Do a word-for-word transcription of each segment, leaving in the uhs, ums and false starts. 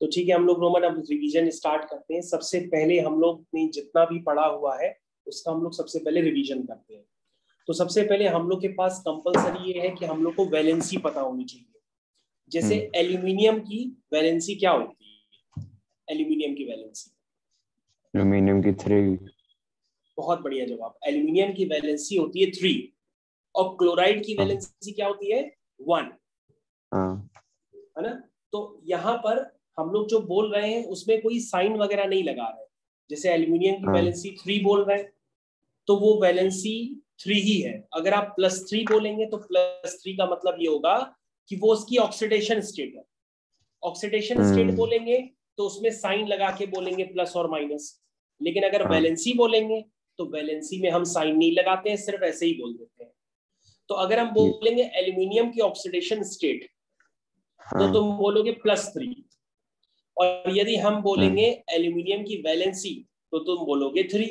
तो ठीक है, हम लोग रोमन अब रिवीजन स्टार्ट करते हैं। सबसे पहले हम लोग ने जितना भी पढ़ा हुआ है उसका हम लोग सबसे पहले रिवीजन करते हैं। तो सबसे पहले हम लोग के पास कंपलसरी ये है कि हम लोग को वैलेंसी पता होनी चाहिए। जैसे एल्यूमिनियम की वैलेंसी क्या होती है? एल्यूमिनियम की वैलेंसी एल्यूमिनियम की थ्री। बहुत बढ़िया जवाब। एल्यूमिनियम की वैलेंसी होती है थ्री और क्लोराइड की वैलेंसी क्या होती है? वन, है ना? तो यहाँ पर हम लोग जो बोल रहे हैं उसमें कोई साइन वगैरह नहीं लगा रहे। जैसे एल्यूमिनियम की वैलेंसी थ्री बोल रहे हैं तो वो वैलेंसी थ्री ही है। अगर आप प्लस थ्री बोलेंगे तो प्लस थ्री का मतलब ये होगा कि वो उसकी ऑक्सीडेशन स्टेट है। ऑक्सीडेशन स्टेट बोलेंगे तो उसमें साइन लगा के बोलेंगे प्लस और माइनस। लेकिन अगर वैलेंसी बोलेंगे तो वैलेंसी में हम साइन नहीं लगाते हैं, सिर्फ ऐसे ही बोल देते हैं। तो अगर हम बोलेंगे एल्यूमिनियम की ऑक्सीडेशन स्टेट तो तुम बोलोगे प्लस थ्री, और यदि हम बोलेंगे एल्यूमिनियम की वैलेंसी तो तुम बोलोगे थ्री।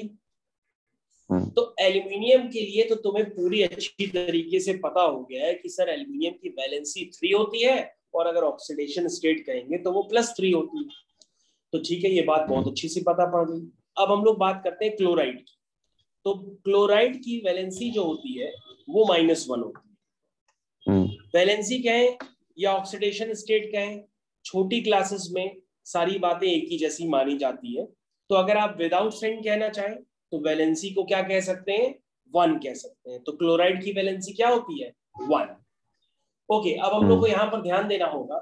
तो एल्यूमिनियम के लिए तो तुम्हें पूरी अच्छी तरीके से पता हो गया है कि सर एल्यूमिनियम की वैलेंसी थ्री होती है और अगर ऑक्सीडेशन स्टेट कहेंगे तो वो प्लस थ्री होती है। तो ठीक है, ये बात बहुत अच्छी सी पता पड़ गई। अब हम लोग बात करते हैं क्लोराइड की। तो क्लोराइड की वैलेंसी जो होती है वो माइनस वन होती है। वैलेंसी कहें या ऑक्सीडेशन स्टेट कहें, छोटी क्लासेस में सारी बातें एक ही जैसी मानी जाती है। तो अगर आप विदाउट साइन कहना चाहें तो वैलेंसी को क्या कह सकते हैं? वन कह सकते हैं। तो क्लोराइड की वैलेंसी क्या होती है? वन। ओके, अब हम लोग को यहाँ पर ध्यान देना होगा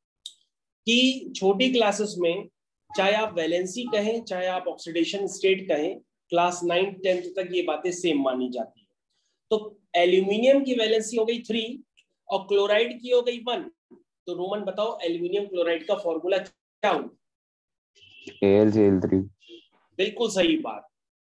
कि छोटी क्लासेस में चाहे आप वैलेंसी कहें चाहे आप ऑक्सीडेशन स्टेट कहें, क्लास नाइन टेंथ तक ये बातें सेम मानी जाती है। तो एल्यूमिनियम की वैलेंसी हो गई थ्री और क्लोराइड की हो गई वन। तो रोमन बताओ एल्यूमिनियम क्लोराइड का फॉर्मूला क्या होगा? A L C L three. बिल्कुल सही बात।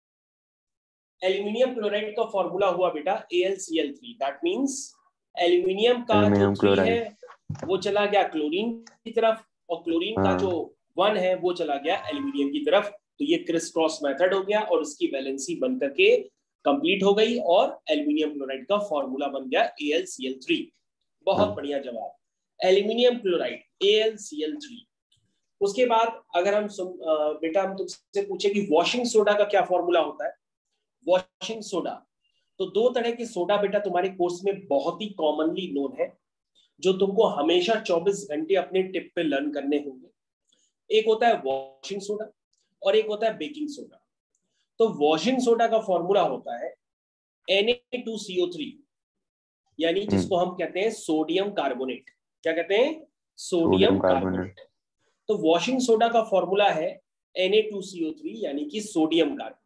एल्यूमिनियम क्लोराइड का फॉर्मूला हुआ बेटा A L C L three. That means aluminium का जो थ्री है वो चला गया क्लोरीन की तरफ और क्लोरीन का जो वन है वो चला गया एल्यूमिनियम की तरफ। तो ये क्रिस क्रॉस मेथड हो गया और इसकी वैलेंसी बन करके कंप्लीट हो गई और एल्यूमिनियम क्लोराइड का फॉर्मूला बन गया A L C L three. बहुत बढ़िया जवाब, aluminium chloride A L C L three. उसके बाद अगर हम बेटा हम तुमसे पूछे कि वॉशिंग सोडा का क्या फॉर्मूला होता है? वॉशिंग सोडा, तो दो तरह के सोडा बेटा तुम्हारे कोर्स में बहुत ही कॉमनली नोन है जो तुमको हमेशा चौबीस घंटे अपने टिप पे लर्न करने होंगे। एक होता है वॉशिंग सोडा और एक होता है बेकिंग सोडा। तो वॉशिंग सोडा का फॉर्मूला होता है N A two C O three, यानी जिसको हम कहते हैं सोडियम कार्बोनेट। क्या कहते हैं? Sodium carbonate. तो वॉशिंग सोडा का फॉर्मूला है N A two C O three यानी कि सोडियम कार्बोनेट।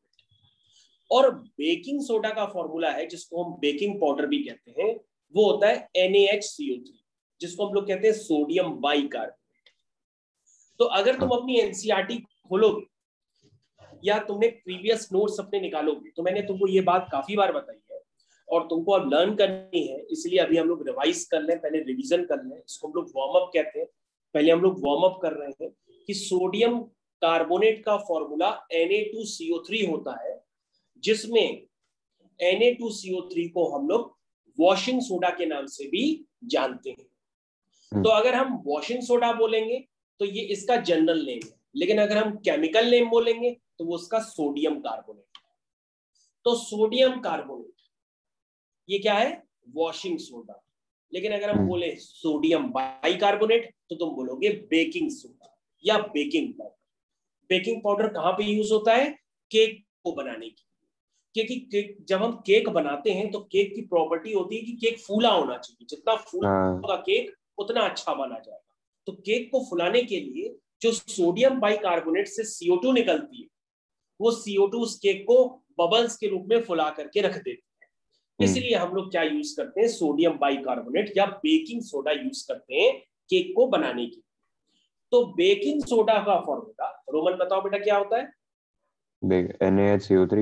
और बेकिंग सोडा का फॉर्मूला है जिसको हम बेकिंग पाउडर भी कहते हैं, वो होता है N A H C O three जिसको हम लोग कहते हैं सोडियम बाइकार्बोनेट। तो अगर तुम अपनी एनसीईआरटी खोलोगे या तुमने प्रीवियस नोट्स अपने निकालोगे तो मैंने तुमको ये बात काफी बार बताई है और तुमको अब लर्न करनी है, इसलिए अभी हम लोग रिवाइज कर लें, पहले रिवीजन कर लें। इसको हम लोग वार्म अप कहते हैं। पहले हम लोग वार्म अप कर रहे हैं कि सोडियम कार्बोनेट का formula N A two C O three होता है जिसमें N A two C O three को हम लोग वॉशिंग सोडा के नाम से भी जानते हैं। तो अगर हम वॉशिंग सोडा बोलेंगे तो ये इसका जनरल नेम है, लेकिन अगर हम केमिकल नेम बोलेंगे तो वो उसका सोडियम कार्बोनेट है। तो सोडियम कार्बोनेट ये क्या है? Washing soda. लेकिन अगर हम बोले सोडियम बाइकार्बोनेट तो तुम बोलोगे बेकिंग सोडा या बेकिंग पाउडर। बेकिंग पाउडर कहां पे यूज होता है? केक को बनाने की। क्योंकि केक जब हम केक बनाते हैं तो केक की प्रॉपर्टी होती है कि केक फूला होना चाहिए, जितना फूला होगा केक उतना अच्छा बना जाएगा। तो केक को फुलाने के लिए जो सोडियम बाइकार्बोनेट से सी ओ टू निकलती है वो सी ओ टू उस केक को बबल्स के रूप में फुला करके रख देती है। इसलिए हम लोग क्या यूज करते हैं? सोडियम बाइकार्बोनेट या बेकिंग सोडा यूज करते हैं केक को बनाने की। तो बेकिंग सोडा का फॉर्मूला रोमन बताओ बेटा क्या होता है? N A H C O three.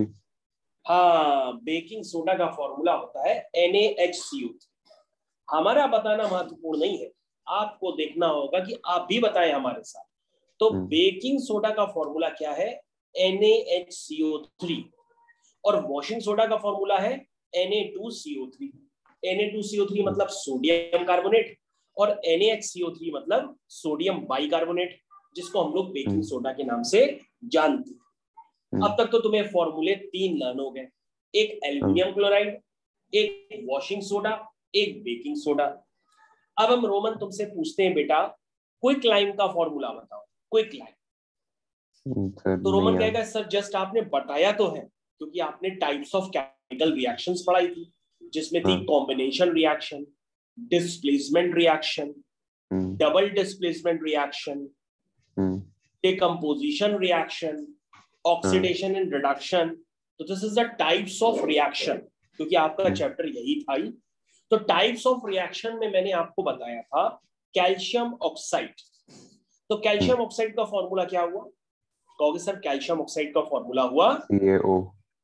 हाँ, बेकिंग सोडा का फॉर्मूला होता है N A H C O three. हमारा बताना महत्वपूर्ण नहीं है, आपको देखना होगा कि आप भी बताएं हमारे साथ। तो बेकिंग सोडा का फॉर्मूला क्या है? N A H C O three. और वॉशिंग सोडा का फॉर्मूला है N A two C O three. N A two C O three मतलब सोडियम कार्बोनेट और N A H C O three मतलब sodium bicarbonate. जिसको हम लोग baking soda के नाम से जानते हैं। अब तक तो तुम्हें फॉर्मूले तीन लर्न हो गए, एक एल्यूमिनियम क्लोराइड, एक वॉशिंग सोडा, एक बेकिंग सोडा। अब हम रोमन तुमसे पूछते हैं बेटा क्विक लाइम का फॉर्मूला बताओ, क्विक लाइम। तो रोमन कहेगा सर जस्ट आपने बताया तो है, क्योंकि आपने टाइप्स ऑफ केमिकल रिएक्शंस पढ़ाई थी, जिसमें थी combination reaction, displacement reaction, double displacement reaction, decomposition reaction, oxidation and reduction. तो this is the types of reaction, क्योंकि आपका चैप्टर यही था ही। तो टाइप्स ऑफ रिएक्शन में मैंने आपको बताया था कैल्शियम ऑक्साइड। तो कैल्शियम ऑक्साइड का फॉर्मूला क्या हुआ? कहोगे सर कैल्शियम ऑक्साइड का फॉर्मूला हुआ C A O.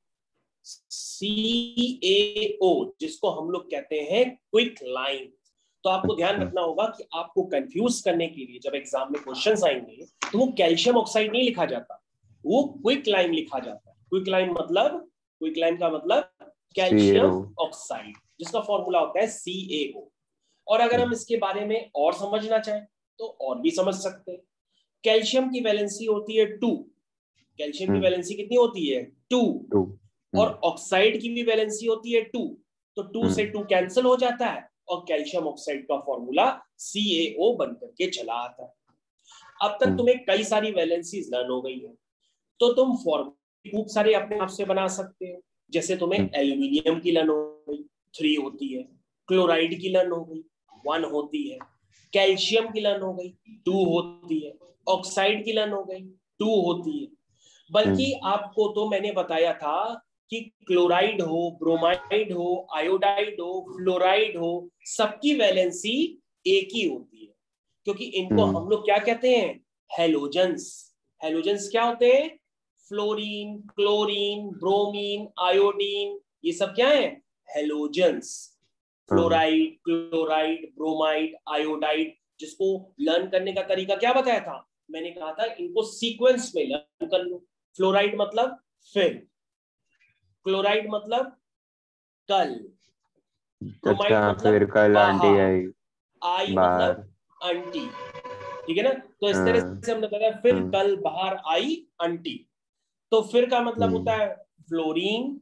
C A ओ, जिसको हम लोग कहते हैं क्विक लाइम। तो आपको ध्यान रखना होगा कि आपको कंफ्यूज करने के लिए जब एग्जाम में क्वेश्चंस आएंगे तो वो कैल्शियम ऑक्साइड नहीं लिखा जाता, वो क्विक लाइम लिखा जाता है। क्विक लाइम मतलब, क्विक लाइम का मतलब कैल्शियम ऑक्साइड, जिसका फॉर्मूला होता है सी ए ओ। और अगर हम इसके बारे में और समझना चाहें तो और भी समझ सकते हैं। कैल्शियम की वैलेंसी होती है टू, कैल्शियम की वैलेंसी कितनी होती है? टू। और ऑक्साइड की भी वैलेंसी होती है टू, तो टू से टू कैंसिल हो जाता है और कैल्शियम ऑक्साइड का फॉर्मूला सी ए ओ बनकर के चला आता है। अब तक तुम्हें कई सारी वैलेंसीज लर्न हो गई है, तो तुम फॉर्मूले खूब सारे अपने आप से बना सकते हो। जैसे तुम्हें एल्यूमिनियम की लर्न हो गई, थ्री होती है, क्लोराइड की लर्न हो गई, वन होती है, कैल्शियम की लर्न हो गई, टू होती है, ऑक्साइड की लर्न हो गई, टू होती है। बल्कि आपको तो मैंने बताया था कि क्लोराइड हो, ब्रोमाइड हो, आयोडाइड हो, फ्लोराइड हो, सबकी वैलेंसी एक ही होती है, क्योंकि इनको हम लोग क्या कहते हैं? हैलोजेंस। हैलोजेंस क्या होते हैं? फ्लोरीन, क्लोरीन, ब्रोमीन, आयोडीन, ये सब क्या है? Halogens. Fluoride, chloride, bromide, iodide, जिसको लर्न करने का तरीका क्या बताया था? मैंने कहा था इनको सीक्वेंस में लर्न कर लो। फ्लोराइड मतलब फिर, क्लोराइड मतलब कल, ब्रोमाइड अच्छा, मतलब फिर कल आंटी आई, आई मतलब आंटी, ठीक है ना? तो इस तरह से हमने बताया फिर कल बाहर आई आंटी। तो फिर का मतलब होता है फ्लोरीन,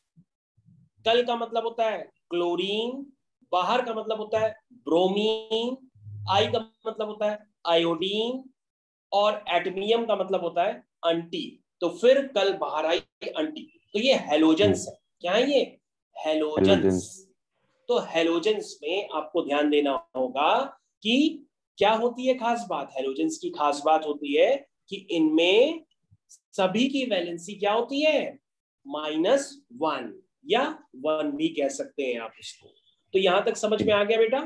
कल का मतलब होता है क्लोरीन, बाहर का मतलब होता है ब्रोमीन, आई का मतलब होता है आयोडीन, और एटमियम का मतलब होता है अंटी। तो फिर कल बाहर आई अंटी। तो ये हेलोजेंस है। क्या है ये? हेलोजेंस। तो हेलोजेंस में आपको ध्यान देना होगा कि क्या होती है खास बात? हेलोजेंस की खास बात होती है कि इनमें सभी की वैलेंसी क्या होती है? माइनस वन, या वन भी कह सकते हैं आप इसको। तो यहां तक समझ में आ गया बेटा?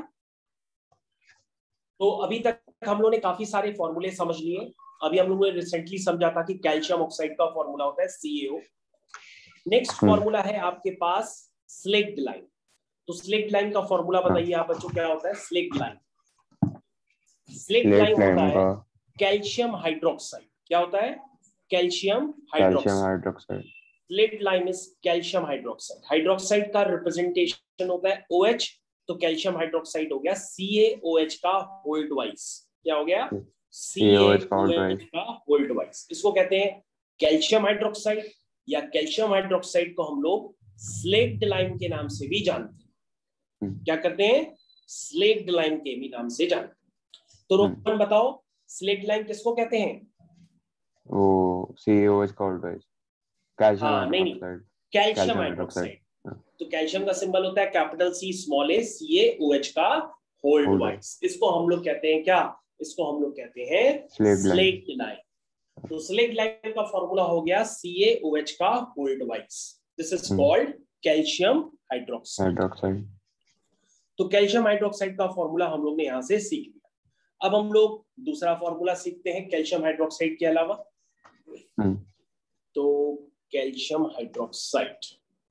तो अभी तक हम लोगों ने काफी सारे फॉर्मूले समझ लिए। अभी हम लोगों ने रिसेंटली समझा था कि कैल्शियम ऑक्साइड का फॉर्मूला होता है सी ए ओ। नेक्स्ट फॉर्मूला है आपके पास स्लेक्ड लाइम। तो स्लेक्ड लाइम का फॉर्मूला बताइए आप बच्चों, क्या होता है स्लेक्ड लाइम? स्लेक्ड लाइम होता है कैल्शियम हाइड्रोक्साइड। क्या होता है? Calcium hydroxide. Slaked lime is calcium hydroxide. Hydroxide का रिप्रेजेंटेशन होता है ओ एच, तो कैल्शियम हाइड्रोक्साइड हो गया सी ए ओ एच का होल ट्वाइस। क्या हो गया? सी ए ओ एच का होल ट्वाइस। इसको कहते हैं कैल्शियम हाइड्रोक्साइड, या कैल्शियम हाइड्रोक्साइड को हम लोग स्लेक्ड लाइम के नाम से भी जानते हैं। क्या करते हैं? स्लेक्ड लाइम के भी नाम से जानते हैं। तो रोहन बताओ स्लेक्ड लाइम किसको कहते हैं? वो सी ए ओ एच का whole twice, calcium hydroxide. Calcium hydroxide. तो कैल्शियम का सिंबल होता है capital C small a, C A O H का होल ट्वाइस। इसको हम लोग कहते हैं क्या? इसको हम लोग कहते हैं स्लेक्ड लाइम। तो स्लेक्ड लाइम का फॉर्मूला हो गया सी ए ओ एच का whole twice. This is called calcium hydroxide. तो कैल्शियम हाइड्रोक्साइड का फॉर्मूला हम लोग ने यहां से सीख लिया। अब हम लोग दूसरा फॉर्मूला सीखते हैं कैल्शियम हाइड्रोक्साइड के अलावा। तो कैल्शियम हाइड्रोक्साइड,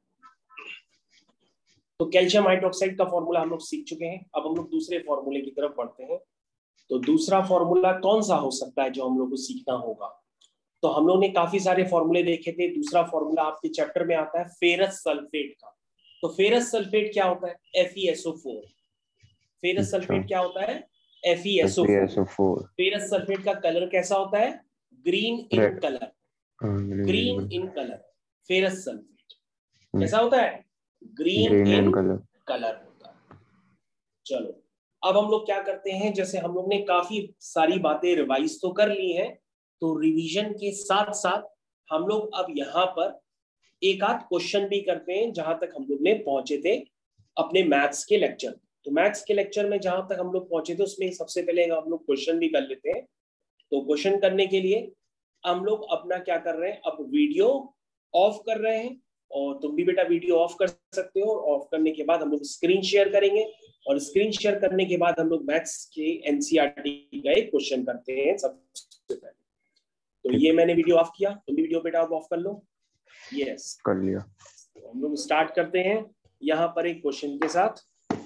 तो कैल्शियम हाइड्रोक्साइड का फॉर्मूला हम लोग सीख चुके हैं। अब हम लोग दूसरे फॉर्मूले की तरफ बढ़ते हैं। तो दूसरा फॉर्मूला कौन सा हो सकता है जो हम लोग को सीखना होगा? तो हम लोग ने काफी सारे फॉर्मूले देखे थे। दूसरा फॉर्मूला आपके चैप्टर में आता है फेरस सल्फेट का। तो फेरस सल्फेट क्या होता है? F E S O four. Ferrous sulphate क्या होता है? F e S O four. Ferrous sulphate का कलर कैसा होता है? Green in colour, green in colour. Ferrous sulphate कैसा होता है? ग्रीन इन कलर होता है। चलो अब हम लोग क्या करते हैं, जैसे हम लोग ने काफी सारी बातें रिवाइज तो कर ली हैं, तो रिवीजन के साथ साथ हम लोग अब यहाँ पर एक आध क्वेश्चन भी करते हैं जहां तक हम लोग ने पहुंचे थे अपने मैथ्स के लेक्चर। तो मैथ्स के लेक्चर में जहां तक हम लोग पहुंचे थे उसमें सबसे पहले हम लोग क्वेश्चन भी कर लेते हैं। तो क्वेश्चन करने के लिए हम लोग अपना क्या कर रहे हैं, अब वीडियो ऑफ कर रहे हैं, और तुम भी बेटा वीडियो ऑफ कर सकते हो। और ऑफ करने के बाद हम लोग स्क्रीन शेयर करेंगे, और स्क्रीन शेयर करने के बाद हम लोग मैथ्स के एनसीईआरटी का एक क्वेश्चन करते हैं सबसे पहले। तो ये मैंने वीडियो ऑफ किया, तुम भी वीडियो बेटा ऑफ कर लो। Yes yes. कर लिया। तो हम लोग स्टार्ट करते हैं यहाँ पर एक क्वेश्चन के साथ।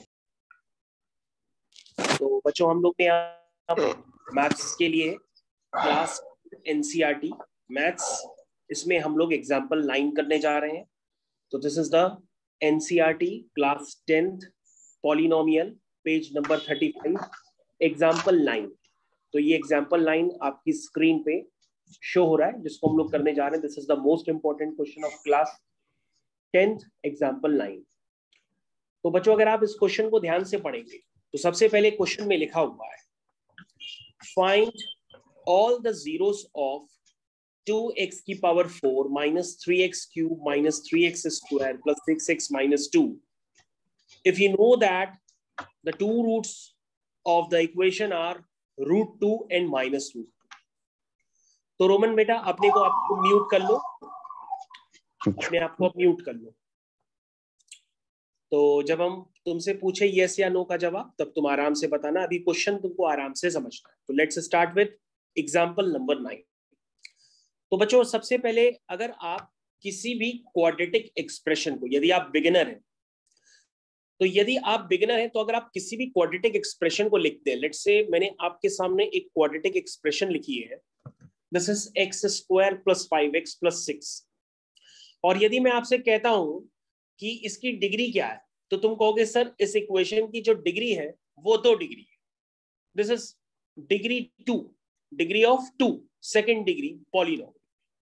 तो बच्चों हम लोग ने यहाँ मैथ्स के लिए क्लास एनसीईआरटी मैथ्स, इसमें हम लोग एग्जांपल नाइन करने जा रहे हैं। तो this is the NCERT class tenth polynomial, page number thirty five, example nine. तो ये एग्जाम्पल नाइन आपकी स्क्रीन पे शो हो रहा है, जिसको हम लोग करने जा रहे हैं। This is the most important question of class tenth, example nine. तो बच्चों अगर आप इस क्वेश्चन को ध्यान से पढ़ेंगे तो सबसे पहले क्वेश्चन में लिखा हुआ है, find all the zeros of two x की power four minus three x cube minus three x square plus six x minus two if you know that the two roots of the equation are root two and minus root two। तो Roman बेटा अपने को आपको mute कर लो, अपने आप को mute कर लो। तो जब हम तुमसे पूछे यस या नो का जवाब, तब तुम आराम से बताना, अभी क्वेश्चन तुमको आराम से समझना है। तो let's start with example number nine. तो बच्चों सबसे पहले अगर आप किसी भी क्वाड्रेटिक एक्सप्रेशन को, यदि आप बिगिनर हैं तो यदि आप बिगिनर हैं तो अगर आप किसी भी क्वाड्रेटिक एक्सप्रेशन को लिखते हैं, लेट्स से मैंने आपके सामने एक क्वाड्रेटिक एक्सप्रेशन लिखी है, this is x square plus five x plus six, और यदि मैं आपसे कहता हूं कि इसकी डिग्री क्या है, तो तुम कहोगे सर इस इक्वेशन की जो डिग्री है वो दो डिग्री है। This is degree two, degree of two, second degree polynomial.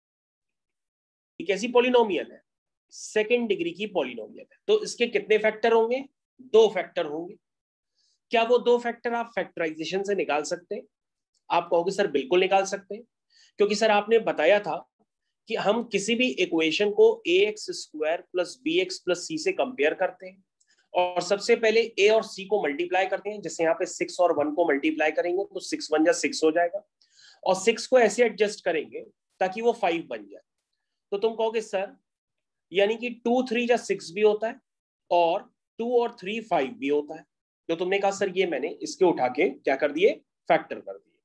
कैसी पॉलिनोमियल है? सेकेंड डिग्री की पॉलिनोमियल है। तो इसके कितने फैक्टर होंगे? दो फैक्टर होंगे। क्या वो दो फैक्टर आप फैक्टराइजेशन से निकाल सकते हैं? आप कहोगे सर बिल्कुल निकाल सकते हैं, क्योंकि सर आपने बताया था कि हम किसी भी इक्वेशन को a x square plus b x plus c से कंपेयर करते हैं, और सबसे पहले ए और सी को मल्टीप्लाई करते हैं। जैसे यहाँ पे सिक्स और वन को मल्टीप्लाई करेंगे तो सिक्स वन जा सिक्स हो जाएगा, और सिक्स को ऐसे एडजस्ट करेंगे ताकि वो फाइव बन जाए। तो तुम कहोगे सर यानी कि टू थ्री या सिक्स भी होता है, और टू और थ्री फाइव भी होता है। तो तुमने कहा सर ये मैंने इसके उठा के क्या कर दिए, फैक्टर कर दिए।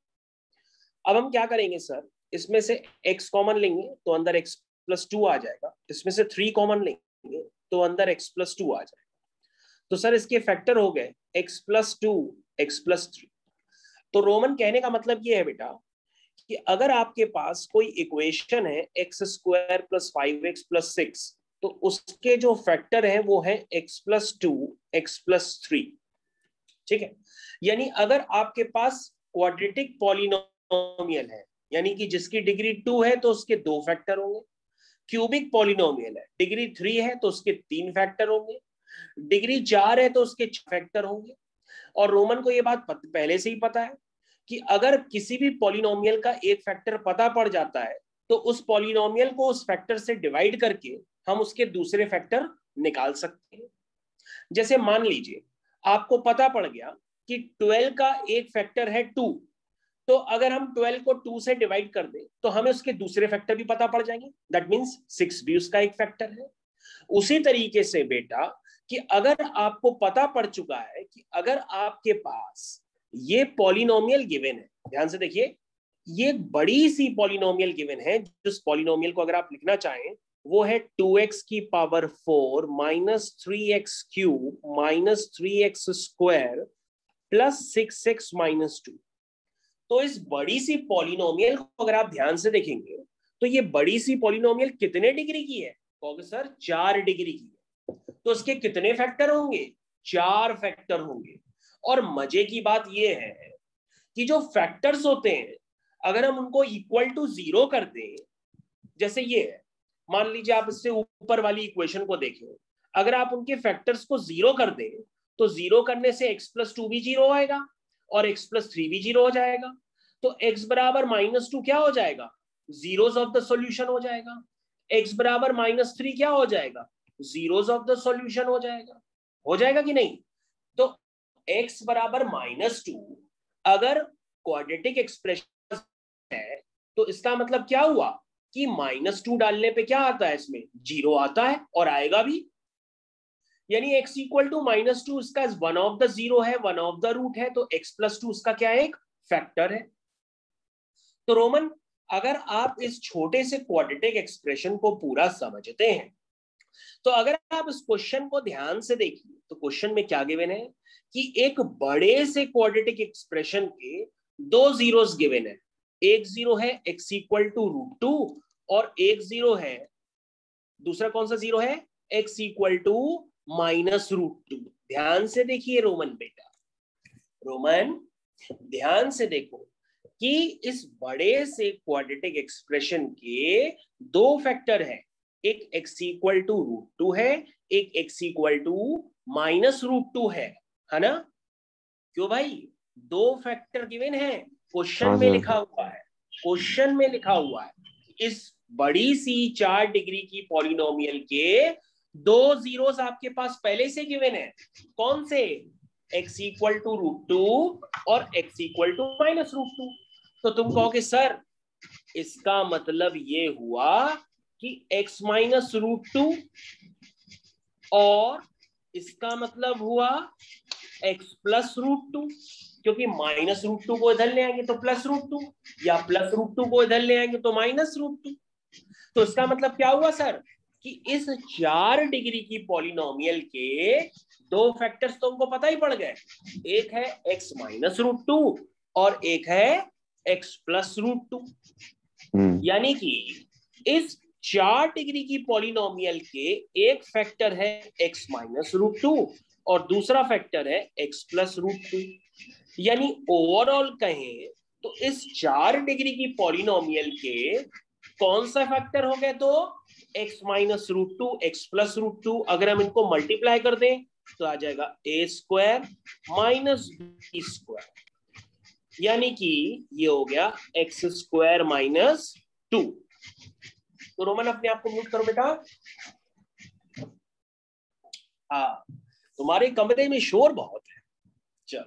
अब हम क्या करेंगे सर, इसमें से x कॉमन लेंगे तो अंदर x प्लस टू आ जाएगा, इसमें से थ्री कॉमन लेंगे तो अंदर x प्लस टू आ जाएगा। तो सर इसके फैक्टर हो गए x plus two, x plus three. तो रोमन कहने का मतलब ये है बेटा कि अगर आपके पास कोई इक्वेशन है x square plus five x plus six, तो उसके जो फैक्टर है वो है x plus two, x plus three. ठीक है, यानी अगर आपके पास क्वाड्रेटिक पॉलिनोमियल है, यानी कि जिसकी डिग्री टू है तो उसके दो फैक्टर होंगे। क्यूबिक पॉलिनोमियल है, डिग्री थ्री है तो उसके तीन फैक्टर होंगे। डिग्री चार है तो उसके फैक्टर होंगे। और रोमन को ये बात पहले से ही पता है कि अगर किसी भी पॉलिनोमियल का एक फैक्टर पता पड़ जाता है तो उस पॉलिनोमियल को उस फैक्टर से डिवाइड करके हम उसके दूसरे फैक्टर निकाल सकते हैं। जैसे मान लीजिए आपको पता पड़ गया कि ट्वेल्व का एक फैक्टर है टू, तो अगर हम ट्वेल्व को टू से डिवाइड कर दें तो हमें उसके दूसरे फैक्टर भी पता पड़ जाएंगे, दैट मींस सिक्स भी उसका एक फैक्टर है। उसी तरीके से बेटा कि अगर आपको पता पड़ चुका है कि अगर आपके पास ये पॉलिनोमियल गिवन है, ध्यान से देखिए, ये बड़ी सी पॉलिनोमियल गिवन है, जिस पॉलिनोमियल को अगर आप लिखना चाहें वो है टू एक्स की power four minus three x cube minus three x square plus six x minus two. तो इस बड़ी सी पॉलिनोमियल को अगर आप ध्यान से देखेंगे तो ये बड़ी सी पॉलिनोमियल कितने डिग्री की है? कहोगे सर चार डिग्री की है। तो इसके कितने फैक्टर होंगे? चार फैक्टर होंगे। और मजे की बात यह है कि जो फैक्टर्स होते हैं अगर हम उनको इक्वल टू जीरो कर दें, जैसे ये है, मान लीजिए आप इससे ऊपर वाली इक्वेशन को देखें, अगर आप उनके फैक्टर्स को जीरो कर दें तो जीरो करने से एक्स प्लस टू भी जीरो आएगा और एक्स प्लस थ्री भी जीरो हो जाएगा। तो एक्स बराबर माइनस टू क्या हो जाएगा, जीरोस ऑफ द सॉल्यूशन हो जाएगा। एक्स बराबर माइनस थ्री क्या हो जाएगा, जीरोस ऑफ द सॉल्यूशन हो जाएगा। हो जाएगा कि नहीं? तो एक्स बराबर माइनस टू अगर क्वाड्रेटिक एक्सप्रेशन है तो इसका मतलब क्या हुआ कि माइनस टू डालने पे क्या आता है, इसमें जीरो आता है और आएगा भी। यानी x equal to minus two इसका वन ऑफ द जीरो है, वन ऑफ द रूट है, तो x प्लस टू इसका क्या है, एक फैक्टर है। तो रोमन अगर आप इस छोटे से क्वाड्रेटिक एक्सप्रेशन को पूरा समझते हैं तो अगर आप इस क्वेश्चन को ध्यान से देखिए तो क्वेश्चन में क्या गिवन है कि एक बड़े से क्वाड्रेटिक एक्सप्रेशन के दो जीरोस गिवन है। एक जीरो है x equal to root two और एक जीरो है, दूसरा कौन सा जीरो है, x equal to minus root two. ध्यान से देखिए रोमन बेटा, रोमन ध्यान से देखो कि इस बड़े से क्वाड्रेटिक एक्सप्रेशन के दो फैक्टर है, एक x equal to root two है, एक x equal to minus root two है, है ना? क्यों भाई, दो फैक्टर गिवन है, क्वेश्चन में लिखा हुआ है, क्वेश्चन में लिखा हुआ है इस बड़ी सी चार डिग्री की पॉलिनोमियल के दो जीरोस आपके पास पहले से गिवन है। कौन से, x equal to root two और x equal to minus root two. तो तुम कहोगे सर इसका मतलब ये हुआ कि x माइनस रूट टू और इसका मतलब हुआ x प्लस रूट टू, क्योंकि माइनस रूट टू को इधर ले आएंगे तो प्लस रूट टू, या प्लस रूट टू को इधर ले आएंगे तो माइनस रूट टू। तो इसका मतलब क्या हुआ सर कि इस चार डिग्री की पॉलिनोमियल के दो फैक्टर्स तो हमको पता ही पड़ गए, एक है x माइनस रूट टू और एक है x प्लस रूट टू। यानी कि इस चार डिग्री की पॉलिनोमियल के एक फैक्टर है x माइनस रूट टू और दूसरा फैक्टर है x प्लस रूट टू। यानी ओवरऑल कहें तो इस चार डिग्री की पॉलिनोमियल के कौन सा फैक्टर हो गए, तो x minus root two, x plus root two. अगर हम इनको मल्टीप्लाई कर दें तो आ जाएगा a square minus b square, यानी कि ये हो गया एक्स स्क्वायर माइनस टू। तो रोमन अपने आप को म्यूट करो बेटा। हाँ, तुम्हारे कमरे में शोर बहुत है। चलो,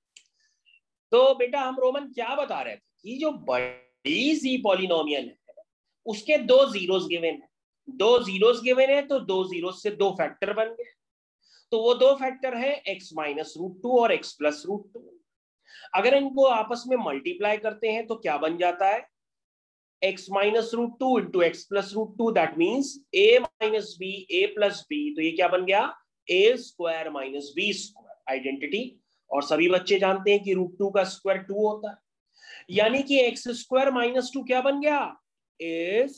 तो बेटा हम रोमन क्या बता रहे थे कि जो बड़ी सी पॉलिनोमियल है उसके दो जीरोस गिवन है, दो जीरोस गिवन है तो दो जीरोस से दो फैक्टर बन गए। तो वो दो फैक्टर है x माइनस रूट टू और x प्लस रूट टू। अगर इनको आपस में मल्टीप्लाई करते हैं तो क्या बन जाता है, x minus root two into x plus root two, that means a minus b, a plus b, तो ये क्या बन गया, a square minus b square. Identity, और सभी बच्चे जानते हैं कि रूट टू का स्क्वायर टू होता है, यानी कि एक्स स्क्वायर माइनस टू क्या बन गया, is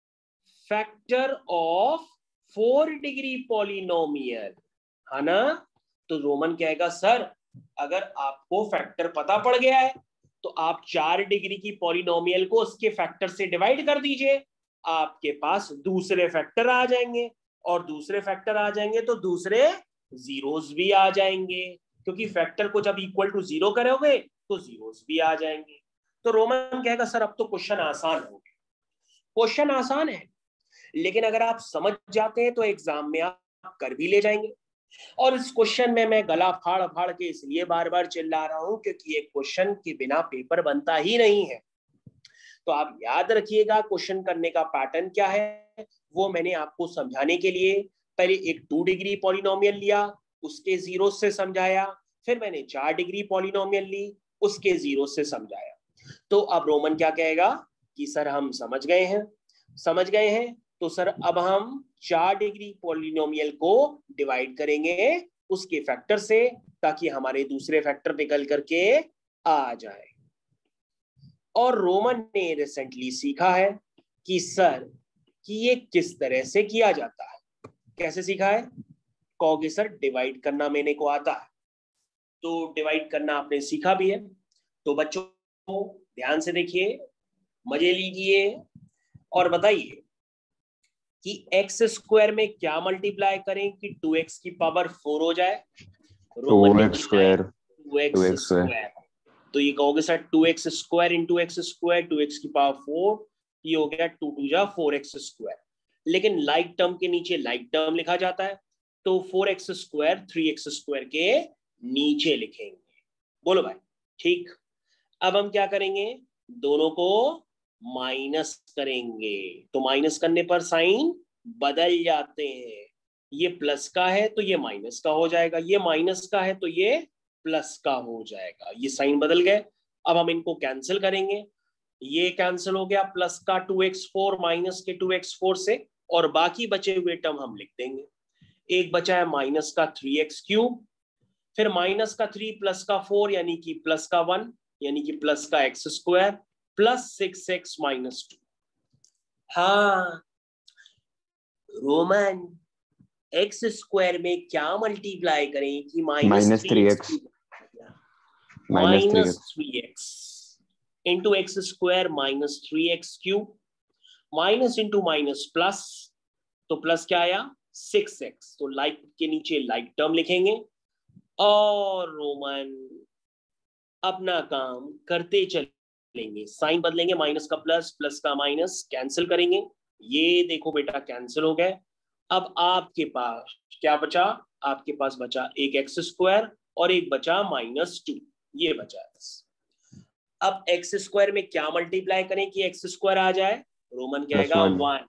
factor of four degree polynomial, है ना? तो रोमन कहेगा सर अगर आपको फैक्टर पता पड़ गया है तो आप चार डिग्री की पॉलिनोमियल को उसके फैक्टर से डिवाइड कर दीजिए, आपके पास दूसरे फैक्टर आ जाएंगे, और दूसरे फैक्टर आ जाएंगे तो दूसरे जीरोस भी आ जाएंगे, क्योंकि फैक्टर को जब इक्वल टू जीरो करोगे तो जीरोस भी आ जाएंगे। तो रोमन कहेगा सर अब तो क्वेश्चन आसान हो गया। क्वेश्चन आसान है, लेकिन अगर आप समझ जाते हैं तो एग्जाम में आप कर भी ले जाएंगे। और इस क्वेश्चन में मैं गला फाड़ फाड़ के इसलिए बार बार चिल्ला रहा हूं क्योंकि एक क्वेश्चन के बिना पेपर बनता ही नहीं है। तो आप याद रखिएगा क्वेश्चन करने का पैटर्न क्या है, वो मैंने आपको समझाने के लिए पहले एक टू डिग्री पॉलिनोमियल लिया, उसके जीरो से समझाया, फिर मैंने चार डिग्री पॉलिनोमियल ली, उसके जीरो से समझाया। तो अब रोमन क्या कहेगा कि सर हम समझ गए हैं, समझ गए हैं तो सर अब हम चार डिग्री पॉलिनोमियल को डिवाइड करेंगे उसके फैक्टर से, ताकि हमारे दूसरे फैक्टर निकल करके आ जाए। और रोमन ने रिसेंटली सीखा है कि सर कि ये किस तरह से किया जाता है। कैसे सीखा है, कहोगे सर डिवाइड करना मेरे को आता है, तो डिवाइड करना आपने सीखा भी है। तो बच्चों ध्यान से देखिए, मजे लीजिए और बताइए कि एक्स स्क्वायर में क्या मल्टीप्लाई करें कि टू एक्स की पावर फोर हो जाए। रोमन ने स्क्वायर टू एक्स स्क्वायर, तो ये कहोगे sir two x square into x square, two x की पावर फोर, ये हो गया टू टू जा फोर एक्स स्क्वायर। लेकिन लाइक टर्म के नीचे लाइक टर्म लिखा जाता है, तो four x square three x square के नीचे लिखेंगे। बोलो भाई ठीक। अब हम क्या करेंगे, दोनों को माइनस करेंगे, तो माइनस करने पर साइन बदल जाते हैं। ये प्लस का है तो ये माइनस का हो जाएगा, ये माइनस का है तो ये प्लस का हो जाएगा, ये साइन बदल गए। अब हम इनको कैंसिल करेंगे, ये कैंसिल हो गया प्लस का टू एक्स फोर माइनस के टू एक्स फोर से, और बाकी बचे हुए टर्म हम लिख देंगे। एक बचा है माइनस का थ्री एक्स क्यूब, फिर माइनस का थ्री प्लस का फोर यानी कि प्लस का वन यानी कि प्लस का x square plus six x minus two. हाँ रोमन, एक्स स्क्वायर में क्या मल्टीप्लाई करें कि minus three x minus three x into x square minus three x cube, minus into minus plus, तो प्लस क्या आया सिक्स एक्स, तो like के नीचे लाइक टर्म लिखेंगे और रोमन अपना काम करते चलेंगे, साइन बदलेंगे, माइनस का प्लस प्लस का माइनस कैंसिल करेंगे, ये देखो बेटा कैंसिल हो गए। अब आपके पास क्या बचा, आपके पास बचा एक एक्स स्क्वायर और एक बचा माइनस टू, ये बचा है। अब एक्स स्क्वायर में क्या मल्टीप्लाई करें कि एक्स स्क्वायर आ जाए, रोमन कहेगा वन,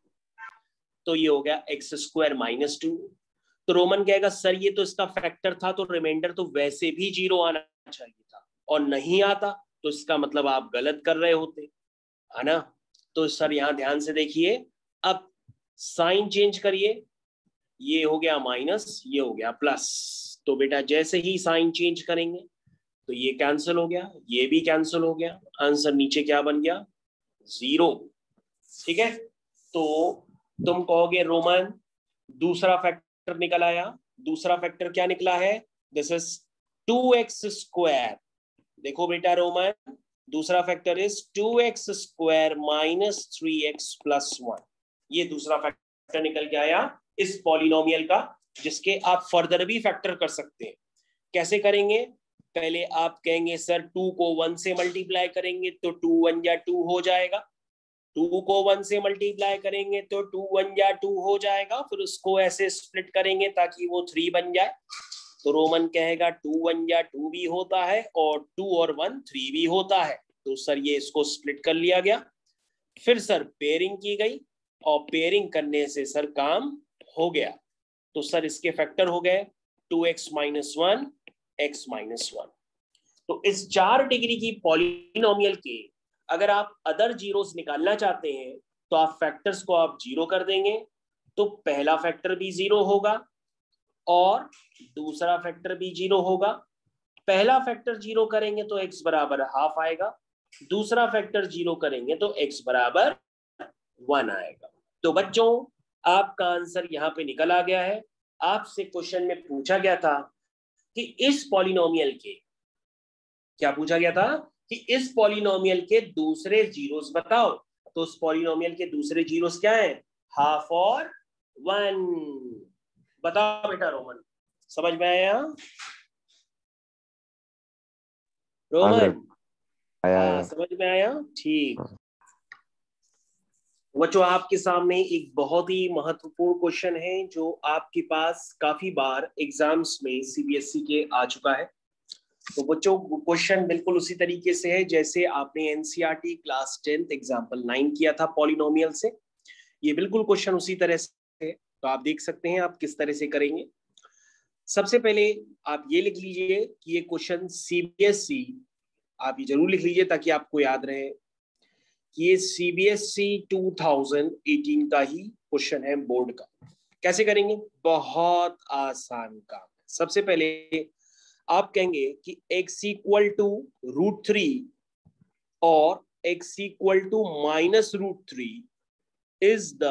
तो ये हो गया एक्स स्क्वायर माइनस टू। तो रोमन कहेगा सर ये तो इसका फैक्टर था, तो रिमाइंडर तो वैसे भी जीरो आना चाहिए था और नहीं आता, तो इसका मतलब आप गलत कर रहे होते, है ना। तो सर यहां ध्यान से देखिए, अब साइन चेंज करिए, ये हो गया माइनस, ये हो गया प्लस, तो बेटा जैसे ही साइन चेंज करेंगे तो ये कैंसिल हो गया, ये भी कैंसिल हो गया, आंसर नीचे क्या बन गया जीरो। ठीक है, तो तुम कहोगे रोमन दूसरा फैक्टर निकल आया, दूसरा फैक्टर क्या निकला है, this is two x square. देखो बेटा रोमन, दूसरा factor is two x square minus three x plus one, ये दूसरा फैक्टर निकल के आया इस पॉलिनोमियल का, जिसके आप फर्दर भी फैक्टर कर सकते हैं। कैसे करेंगे, पहले आप कहेंगे सर टू को वन से मल्टीप्लाई करेंगे तो टू वन या टू हो जाएगा, टू को वन से मल्टीप्लाई करेंगे तो टू वन या टू हो जाएगा, फिर उसको ऐसे स्प्लिट करेंगे ताकि वो थ्री बन जाए, तो रोमन कहेगा टू वन या टू भी होता है और टू और वन थ्री भी होता है, तो सर ये इसको स्प्लिट कर लिया गया। फिर सर पेयरिंग की गई और पेयरिंग करने से सर काम हो गया, तो सर इसके फैक्टर हो गए two x minus one x minus one. तो इस चार डिग्री की पॉलिनोमियल के अगर आप अदर जीरोस निकालना चाहते हैं तो आप फैक्टर्स को आप जीरो कर देंगे, तो पहला फैक्टर भी जीरो होगा और दूसरा फैक्टर भी जीरो होगा। पहला फैक्टर जीरो करेंगे तो x बराबर हाफ आएगा, दूसरा फैक्टर जीरो करेंगे तो x बराबर वन आएगा। तो बच्चों आपका आंसर यहाँ पे निकल आ गया है। आपसे क्वेश्चन में पूछा गया था कि इस पॉलिनोमियल के, क्या पूछा गया था कि इस पॉलिनोमियल के दूसरे जीरोस बताओ, तो उस पॉलिनोमियल के दूसरे जीरोस क्या है, हाफ और वन। बताओ बेटा रोमन, समझ में आया रोमन? आया, हाँ आया। समझ में आया, ठीक। बच्चों आपके सामने एक बहुत ही महत्वपूर्ण क्वेश्चन है जो आपके पास काफी बार एग्जाम्स में सीबीएसई के आ चुका है। तो बच्चों क्वेश्चन बिल्कुल उसी तरीके से है जैसे आपने NCERT class tenth example nine किया था पॉलिनोमियल से, ये बिल्कुल क्वेश्चन उसी तरह से है। तो आप देख सकते हैं आप किस तरह से करेंगे। सबसे पहले आप ये लिख लीजिए कि ये क्वेश्चन सीबीएसई, आप ये जरूर लिख लीजिए ताकि आपको याद रहे कि ये सीबीएसई टू थाउजेंड एटीन का ही क्वेश्चन है बोर्ड का। कैसे करेंगे, बहुत आसान काम है। सबसे पहले आप कहेंगे कि x equal to root three और x equal to minus root three is the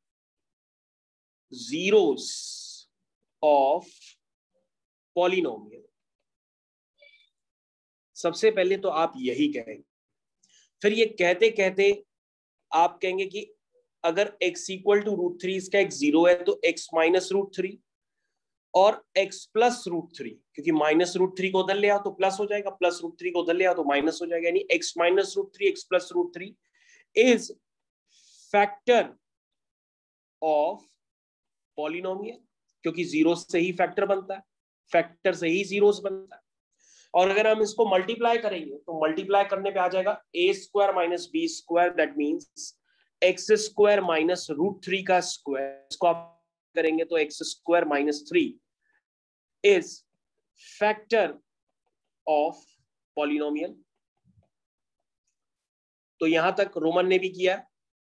zeros of polynomial. सबसे पहले तो आप यही कहेंगे, फिर ये कहते कहते आप कहेंगे कि अगर x equal to root three, इसका x जीरो है तो x माइनस रूट थ्री और x प्लस रूट थ्री, क्योंकि माइनस रूट थ्री को उधर ले आओ तो प्लस हो जाएगा, प्लस रूट थ्री को उधर ले आओ तो माइनस हो जाएगा, यानी x minus root three x plus root three is factor of polynomial, क्योंकि जीरो से ही फैक्टर बनता है, फैक्टर से ही जीरोस बनता है। और अगर हम इसको मल्टीप्लाई करेंगे तो मल्टीप्लाई करने पे आ जाएगा a square minus b square, that means x square minus root three का स्क्वायर, इसको आप करेंगे तो x square minus three is factor of polynomial. तो यहां तक रोमन ने भी किया,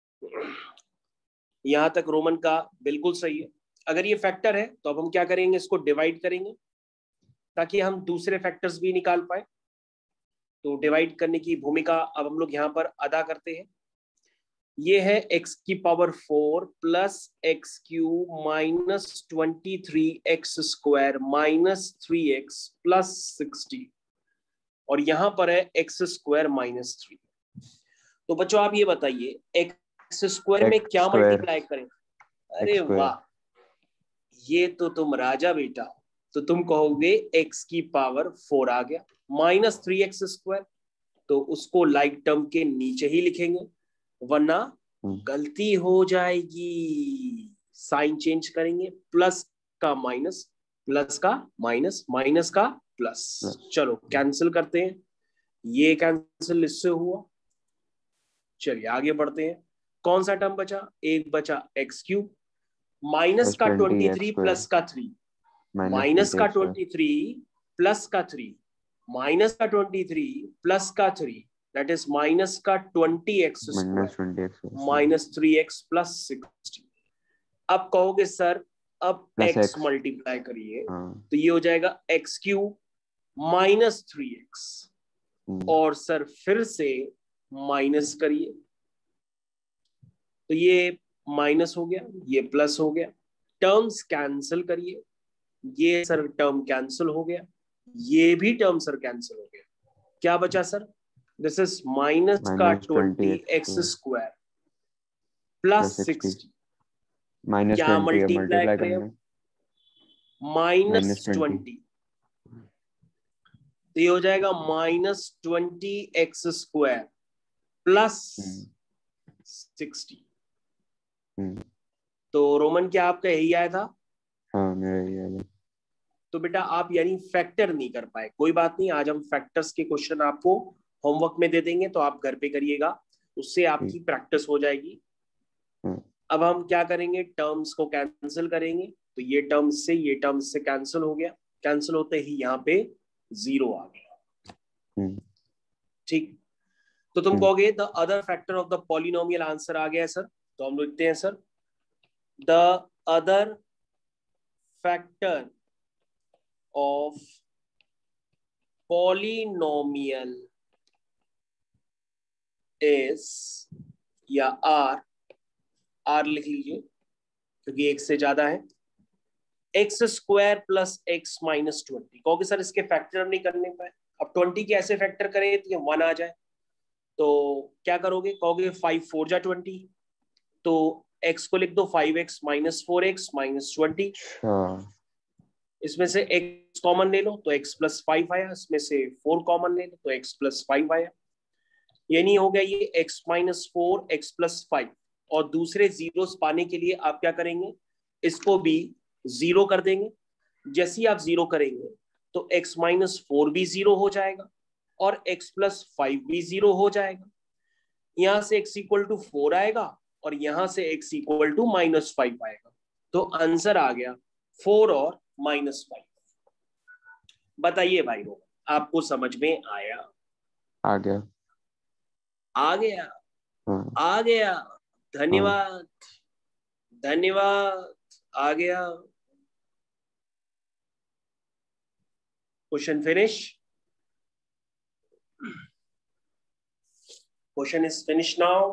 यहां तक रोमन का बिल्कुल सही है। अगर ये फैक्टर है तो अब हम क्या करेंगे, इसको डिवाइड करेंगे ताकि हम दूसरे फैक्टर्स भी निकाल पाए। तो डिवाइड करने की भूमिका अब हम लोग यहां पर अदा करते हैं। ये है x की power four plus x cube minus twenty three x square minus three x plus sixty, और यहां पर है एक्स स्क्वायर माइनस थ्री। तो बच्चों आप ये बताइए एक्स स्क्वायर में क्या मल्टीप्लाई करें? अरे वाह, ये तो तुम राजा बेटा। तो तुम कहोगे x की पावर फोर आ गया माइनस थ्री एक्स स्क्वायर, तो उसको लाइक टर्म के नीचे ही लिखेंगे वरना गलती हो जाएगी। साइन चेंज करेंगे, प्लस का माइनस, प्लस का माइनस, माइनस का प्लस। चलो कैंसिल करते हैं, ये कैंसिल इससे हुआ। चलिए आगे बढ़ते हैं। कौन सा टर्म बचा? एक बचा एक्स क्यूब माइनस का ट्वेंटी थ्री प्लस का थ्री, माइनस का ट्वेंटी थ्री प्लस का थ्री, माइनस का ट्वेंटी थ्री प्लस का थ्री, दैट इज माइनस का twenty x minus three x plus sixty. अब कहोगे सर अब x मल्टीप्लाई करिए, तो ये हो जाएगा x cube minus three x, और सर फिर से माइनस करिए, तो ये माइनस हो गया, ये प्लस हो गया। टर्म्स कैंसिल करिए, ये सर टर्म कैंसिल हो गया, ये भी टर्म सर कैंसिल हो गया। क्या बचा सर? दिस इज माइनस का twenty x square plus sixty, क्या मल्टीप्लाई करें? माइनस ट्वेंटी, तो ये हो जाएगा minus twenty x square plus sixty. तो रोमन क्या आपका यही आया था? हाँ मेरा यही आया। तो बेटा आप यानी फैक्टर नहीं कर पाए, कोई बात नहीं, आज हम फैक्टर्स के क्वेश्चन आपको होमवर्क में दे देंगे, तो आप घर पे करिएगा, उससे आपकी प्रैक्टिस हो जाएगी। अब हम क्या करेंगे, टर्म्स को कैंसिल करेंगे, तो ये टर्म से ये टर्म से कैंसिल हो गया, कैंसिल होते ही यहाँ पे जीरो आ गया। ठीक, तो तुम कहोगे the other factor of the polynomial, answer आ गया सर, तो हम लिखते हैं sir the other factor of polynomial is, या आर, आर लिख लीजिए क्योंकि एक से ज्यादा है, x square plus x minus twenty. कहोगे सर इसके फैक्टर हम नहीं करने पाए, अब ट्वेंटी के ऐसे फैक्टर करें तो ये वन आ जाए, तो क्या करोगे? कहोगे फाइव फोर जा ट्वेंटी, तो x को लिख दो five x minus four x minus twenty, इसमें से x कॉमन ले लो तो x प्लस फाइव आया, इसमें से फोर कॉमन ले लो तो x प्लस फाइव आया, यानी हो गया ये x minus four x plus five. और दूसरे जीरोस पाने के लिए आप क्या करेंगे, इसको भी जीरो कर देंगे। जैसे ही आप जीरो करेंगे तो x माइनस फोर भी जीरो हो जाएगा और x प्लस फाइव भी जीरो हो जाएगा। यहां से x इक्वल टू फोर आएगा और यहां से x equal to minus five आएगा, तो आंसर आ गया फोर और माइनस फाइव। बताइए भाई रो, आपको समझ में आया? आ गया, आ गया, हाँ, आ गया। धन्यवाद, धन्यवाद, आ गया। Question finish, question is finish now.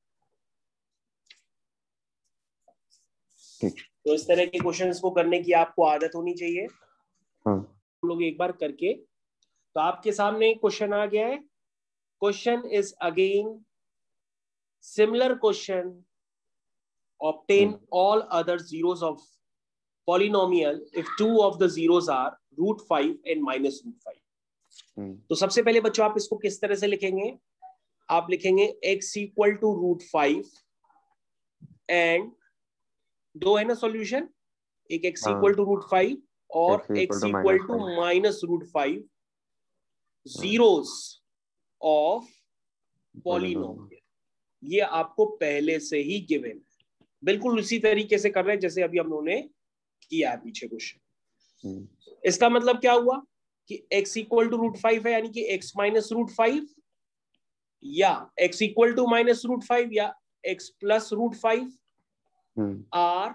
तो इस तरह के क्वेश्चंस को करने की आपको आदत होनी चाहिए। हाँ। हम लोग एक बार करके तो आपके सामने क्वेश्चन आ गया है. Question is again similar question. Obtain hmm, all other zeros of polynomial if two of the zeros are root five and minus root five. Hmm, तो सबसे पहले बच्चों आप इसको किस तरह से लिखेंगे? आप लिखेंगे x equal to root five and दो है ना सॉल्यूशन, एक x हाँ इक्वल टू रूट फाइव और x equal x two equal minus two five. Minus root five zeros of polynomial. ये आपको पहले से ही गिवन है, बिल्कुल उसी तरीके से कर रहे हैं जैसे अभी हम लोगों ने किया है पीछे क्वेश्चन. इसका मतलब क्या हुआ कि x equal to root five है, यानी कि x माइनस रूट फाइव, या x equal to minus root five या x plus root five are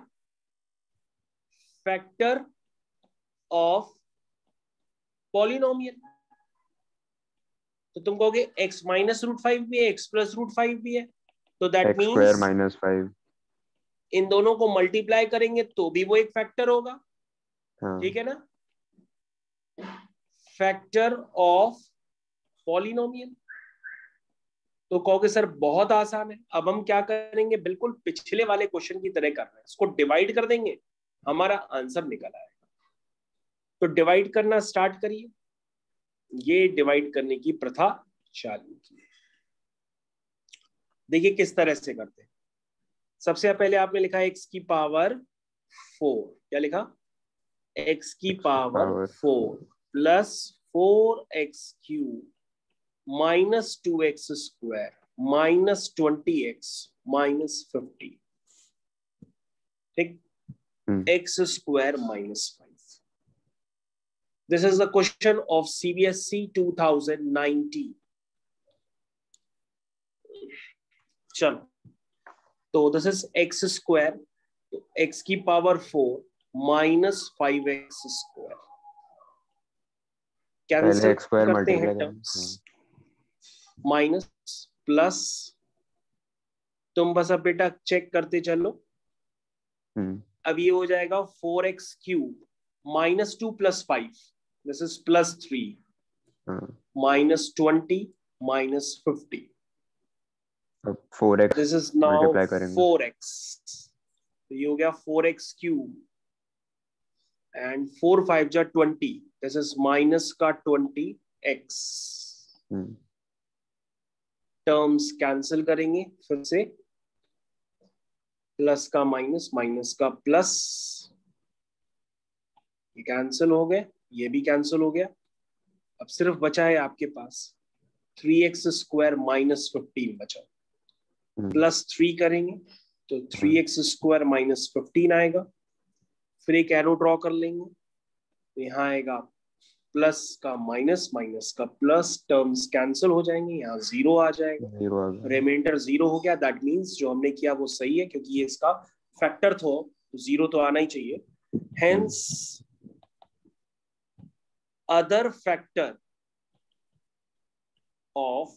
factor of polynomial. तो तुम कहोगे x माइनस रूट फाइव भी है, x प्लस रूट फाइव भी है, तो that x square means minus five. इन दोनों को मल्टीप्लाई करेंगे तो भी वो एक फैक्टर होगा. हाँ ठीक है ना? Factor of polynomial. तो कहोगे सर बहुत आसान है. अब हम क्या करेंगे, बिल्कुल पिछले वाले क्वेश्चन की तरह कर रहे हैं, इसको डिवाइड कर देंगे, हमारा आंसर निकल आएगा. तो डिवाइड करना स्टार्ट करिए. ये डिवाइड करने की प्रथा चालू की. देखिए किस तरह से करते हैं. सबसे पहले आपने लिखा x की पावर फोर. क्या लिखा? x की power four plus four x cube minus two x square minus twenty x minus fifty. ठीक, x square minus five. This is the question of CBSE two thousand nineteen. चलो, तो this is x square, तो x की power four minus five x square. Cancel करते हैं terms, minus plus. तुम बस अब बेटा चेक करते चलो. अब ये हो जाएगा four x cube minus two plus five, this is plus three minus twenty minus fifty. Four x this is now four x. तो ये हो गया four x cube and four five जा ट्वेंटी, दिस इज माइनस का twenty x. Terms cancel करेंगे फिर से, plus का माइनस माइनस का प्लस, ये कैंसिल हो गए, ये भी कैंसिल हो गया. अब सिर्फ बचा है आपके पास three x square minus fifteen बचा. प्लस थ्री करेंगे तो three x square minus fifteen आएगा. फिर एक एरो ड्रॉ कर लेंगे, तो यहाँ आएगा प्लस का माइनस माइनस का प्लस, टर्म्स कैंसिल हो जाएंगे, यहाँ जीरो आ जाएगा, रिमाइंडर जीरो हो गया. दैट मीन्स जो हमने किया वो सही है, क्योंकि ये इसका फैक्टर था तो जीरो तो आना ही चाहिए. Hence other factor of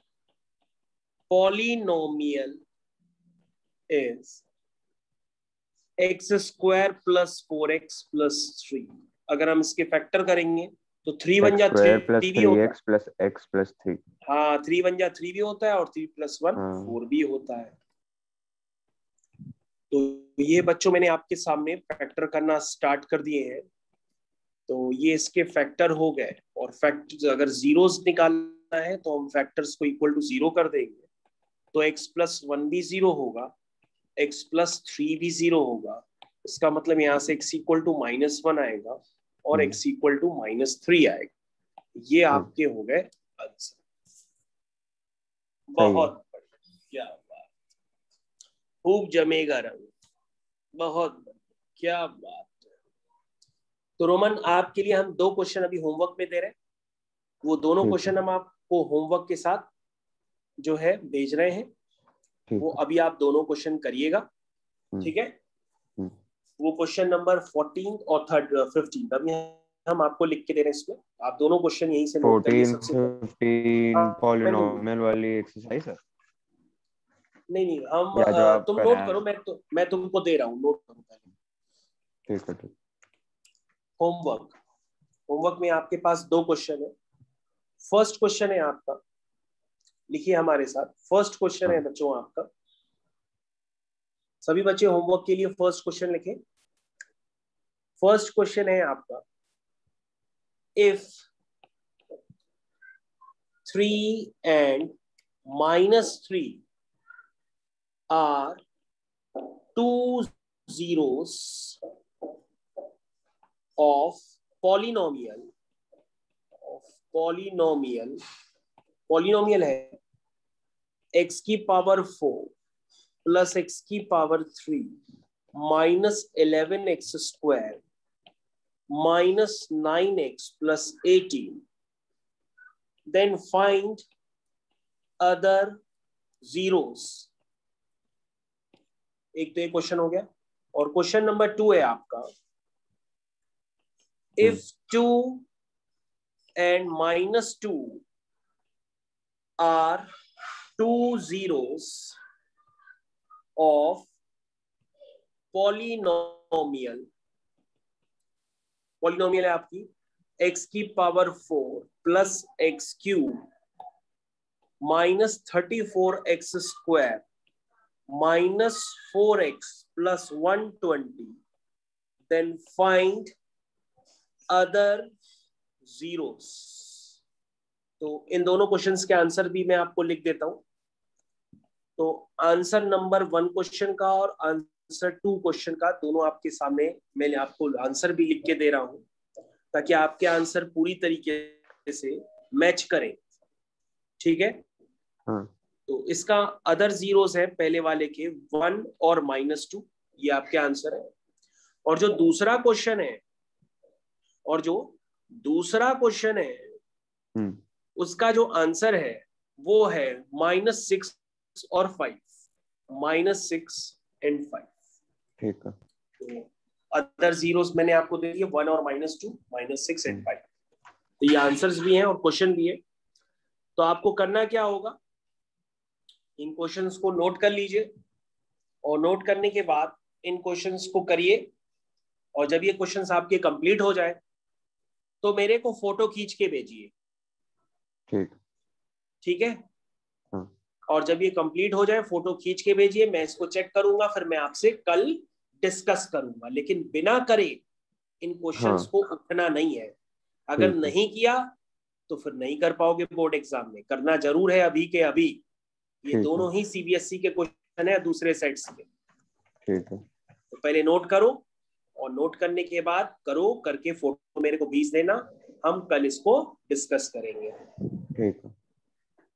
polynomial is x square plus four x plus three. अगर हम इसके फैक्टर करेंगे तो थ्री वन जा थ्री भी होता है, प्लस एक्स प्लस थ्री. हाँ, थ्री वन जा थ्री भी होता है और थ्री प्लस वन फोर भी होता है. तो ये बच्चों मैंने आपके सामने फैक्टर करना स्टार्ट कर दिए हैं. तो ये इसके फैक्टर हो गए, और फैक्टर अगर जीरोस निकालना है तो हम फैक्टर्स को इक्वल टू जीरो कर देंगे. तो x प्लस वन भी जीरो होगा, x प्लस थ्री भी जीरो होगा. इसका मतलब यहाँ से x equal to minus one आएगा और x equal to minus three आएगा. ये आपके हो गए आंसर. बहुत क्या बात, खूब जमेगा रंग, बहुत क्या बात. तो रोमन आपके लिए हम दो क्वेश्चन अभी होमवर्क में दे रहे हैं. वो दोनों क्वेश्चन हम आपको होमवर्क के साथ जो है भेज रहे हैं. वो अभी आप दोनों क्वेश्चन करिएगा. ठीक है? वो क्वेश्चन नंबर फोर्टीन और थर्ड फिफ्टीन अभी हम आपको लिख के दे रहे हैं. इसमें आप दोनों क्वेश्चन यहीं से नोट करिए. सबसे फोर्टीन पॉलिनोमियल वाली एक्सरसाइज है. नहीं नहीं हम तुम नोट करो, मैं तो मैं तुमको दे रहा हूँ, नोट करो पहले. ठीक है. ठीक. होमवर्क होमवर्क में आपके पास दो क्वेश्चन है. फर्स्ट क्वेश्चन है आपका, लिखिए हमारे साथ। फर्स्ट क्वेश्चन है बच्चों आपका, सभी बच्चे होमवर्क के लिए फर्स्ट क्वेश्चन लिखें। फर्स्ट क्वेश्चन है आपका, if three and minus three are two zeros of polynomial of polynomial polynomial है x की पावर फोर प्लस x की power three minus eleven x square minus nine x plus eighteen, then find other zeros. एक तो ये question हो गया। और question number two है आपका, if two and minus two are two zeros of polynomial, polynomial है आपकी x की power four plus x cube minus thirty four x square minus four x plus one twenty, then find other zeros. तो इन दोनों questions के answer भी मैं आपको लिख देता हूं। तो आंसर नंबर वन क्वेश्चन का और आंसर टू क्वेश्चन का दोनों आपके सामने, मैं आपको आंसर भी लिख के दे रहा हूं ताकि आपके आंसर पूरी तरीके से मैच करें। ठीक है, हाँ। तो इसका अदर जीरोस है पहले वाले के वन और माइनस टू, ये आपके आंसर है। और जो दूसरा क्वेश्चन है और जो दूसरा क्वेश्चन है उसका जो आंसर है वो है माइनस सिक्स और five, minus six and five. ठीक है, तो अदर जीरोस मैंने आपको दे दिए वन और minus two, minus six and five. तो ये आंसर्स भी हैं और क्वेश्चन भी है। तो आपको करना क्या होगा, इन क्वेश्चंस को नोट कर लीजिए और नोट करने के बाद इन क्वेश्चंस को करिए। और जब ये क्वेश्चंस आपके कंप्लीट हो जाए तो मेरे को फोटो खींच के भेजिए। ठीक ठीक है, हाँ। और जब ये कंप्लीट हो जाए फोटो खींच के भेजिए, मैं इसको चेक करूंगा, फिर मैं आपसे कल डिस्कस करूंगा। लेकिन बिना करे इन क्वेश्चंस हाँ। को उठना नहीं है। अगर ठीक है। नहीं किया तो फिर नहीं कर पाओगे बोर्ड एग्जाम में। करना जरूर है अभी के अभी। ये ठीक दोनों है। ही सीबीएसई के क्वेश्चन है दूसरे सेट्स के। ठीक है, तो पहले नोट करो और नोट करने के बाद करो, करके फोटो मेरे को भेज देना, हम कल इसको डिस्कस करेंगे। ठीक है।